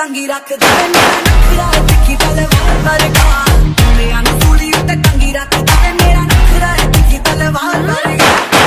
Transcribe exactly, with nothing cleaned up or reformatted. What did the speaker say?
ਟੰਗੀ ਰੱਖਦਾ ਵੇ ਮੇਰਾ ਨਖਰਾ ਤਿੱਖੀ ਤਲਵਾਰ ਵਰਗਾ ਮੇਰਾ ਨੂੰ ਸੂਲੀ ਉੱਤੇ ਟੰਗੀ ਰੱਖਦਾ ਵੇ ਮੇਰਾ ਨਖਰਾ ਤਿੱਖੀ ਤਲਵਾਰ ਵਰਗਾ